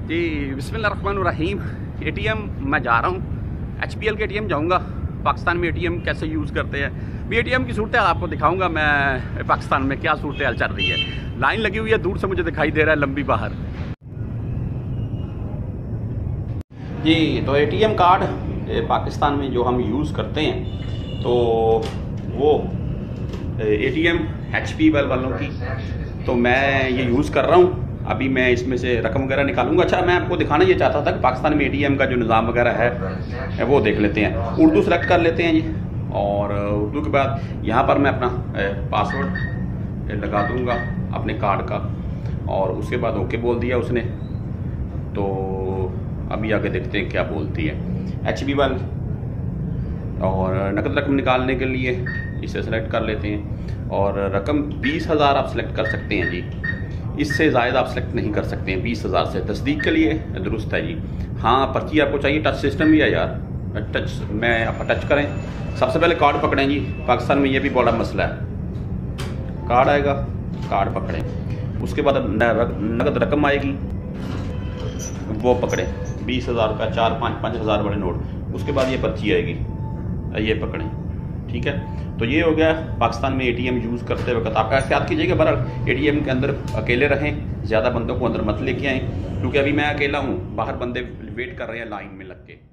जी बिस्मिल्लाहिर्रहमानिर्रहीम। एटीएम मैं जा रहा हूँ, एचपीएल के एटीएम जाऊँगा। पाकिस्तान में एटीएम कैसे यूज़ करते हैं, भी एटीएम की सूरत आपको दिखाऊंगा मैं। पाकिस्तान में क्या सूरत हाल चल रही है, लाइन लगी हुई है, दूर से मुझे दिखाई दे रहा है लंबी बाहर। जी तो एटीएम कार्ड पाकिस्तान में जो हम यूज़ करते हैं तो वो एटीएम एचपी वालों की, तो मैं ये यूज़ कर रहा हूँ। अभी मैं इसमें से रकम वगैरह निकालूंगा। अच्छा, मैं आपको दिखाना ये चाहता था कि पाकिस्तान में एटीएम का जो निज़ाम वगैरह है वो देख लेते हैं। उर्दू सेलेक्ट कर लेते हैं जी, और उर्दू के बाद यहाँ पर मैं अपना पासवर्ड लगा दूँगा अपने कार्ड का, और उसके बाद ओके बोल दिया उसने। तो अभी आगे देखते हैं क्या बोलती है। एचपी वाल और नकद रकम निकालने के लिए इसे सेलेक्ट कर लेते हैं, और रकम 20,000 आप सेलेक्ट कर सकते हैं जी। इससे ज़्यादा आप सेलेक्ट नहीं कर सकते हैं 20,000 से। तस्दीक के लिए दुरुस्त है जी। हाँ, पर्ची आपको चाहिए, टच सिस्टम भी है यार, टच में आप टच करें। सबसे पहले कार्ड पकड़ें जी, पाकिस्तान में ये भी बड़ा मसला है। कार्ड आएगा, कार्ड पकड़ें, उसके बाद नकद रकम आएगी, वो पकड़ें 20,000 का 4-5 हज़ार वाले नोट। उसके बाद ये पर्ची आएगी, ये पकड़ें। ठीक है, तो ये हो गया पाकिस्तान में एटीएम यूज़ करते वक्त। आपका एहतियात कीजिएगा, बहरहाल एटीएम के अंदर अकेले रहें, ज़्यादा बंदों को अंदर मत लेके आएँ, क्योंकि अभी मैं अकेला हूँ, बाहर बंदे वेट कर रहे हैं लाइन में लग के।